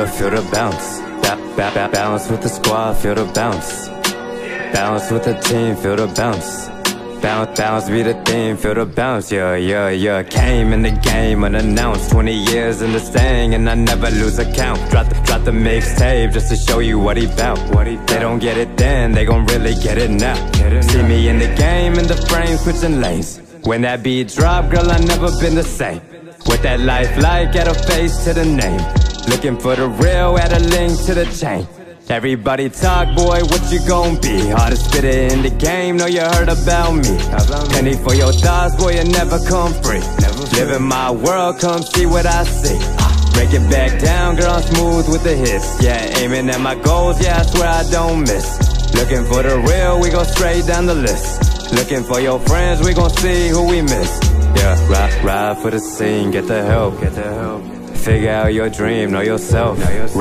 spitter, feel the bounce. Balance with the squad, feel the bounce. Balance with the team, feel the bounce. Bounce be the theme, feel the bounce, yeah. Came in the game unannounced, 20 years in this thing, and I never lose a count. Drop the mixtape just to show you what he bout. They don't get it then, they gon' really get it now. See me in the game, in the frame, switching lanes. When that beat drop, girl, I never been the same. What that life like, add a face to the name. Looking for the real, add a link to the chain. Everybody talk, boy, what you gon' be? Hardest spitter in the game, know you heard about me. Penny for your thoughts, boy, you never come free. Live in my world, come see what I see. Break it back down, girl, I'm smooth with the hits. Yeah, aiming at my goals, yeah, I swear I don't miss. Looking for the real, we go straight down the list. Looking for your friends, we gon' see who we miss. Yeah, ride for the scene, get the help. Figure out your dream, know yourself.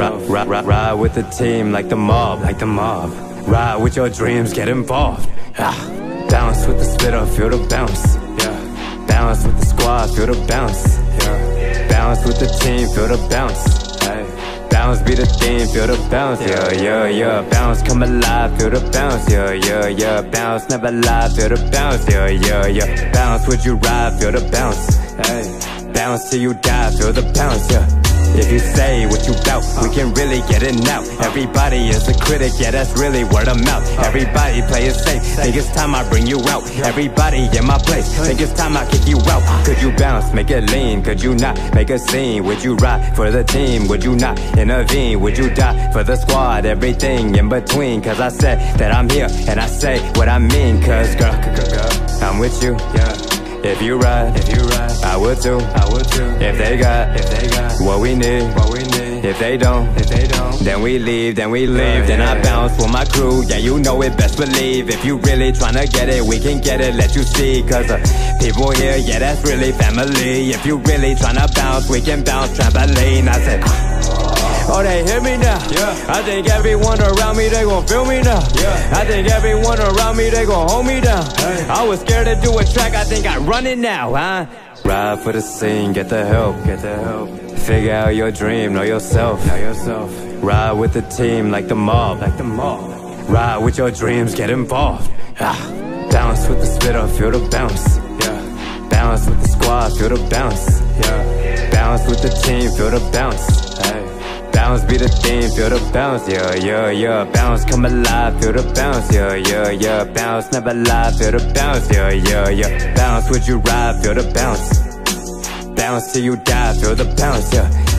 Ride with the team like the mob. Ride with your dreams, get involved. Bounce with the spitter, feel the bounce. Bounce with the squad, feel the bounce. Bounce with the team, feel the bounce. Bounce be the theme, feel the bounce. Yeah. Bounce come alive, feel the bounce. Yeah. Bounce never lie, feel the bounce. Yeah. Bounce would you ride, feel the bounce. Bounce till you die, feel the bounce, yeah. If you say what you bout, we can really get it now. Everybody is a critic, yeah, that's really word of mouth. Everybody play it safe, think it's time I bring you out. Everybody in my place, think it's time I kick you out. Could you bounce, make it lean? Could you not make a scene? Would you ride for the team? Would you not intervene? Would you die for the squad? Everything in between, cause I said that I'm here, and I say what I mean. Cause girl, I'm with you, yeah. If you ride, I would too. If they got what we need. If they don't, then we leave. Then I bounce with my crew. Yeah, you know it, best believe. If you really tryna get it, we can get it, let you see. Cause people here, yeah, that's really family. If you really tryna bounce, we can bounce trampoline. I said, oh, they hear me now. I think everyone around me, they gon' feel me now. I think everyone around me, they gon' hold me down. I was scared to do a track, I think I run it now, huh? Ride for the scene, get the help. Figure out your dream, know yourself. Ride with the team like the mob. Ride with your dreams, get involved. Bounce with the spitter, feel the bounce. Bounce with the squad, feel the bounce. Bounce with the team, feel the bounce. Bounce be the theme, feel the bounce, yeah. Bounce come alive, feel the bounce, yeah. Bounce never lie, feel the bounce, yeah. Bounce would you ride, feel the bounce. Bounce till you die, feel the bounce, yeah.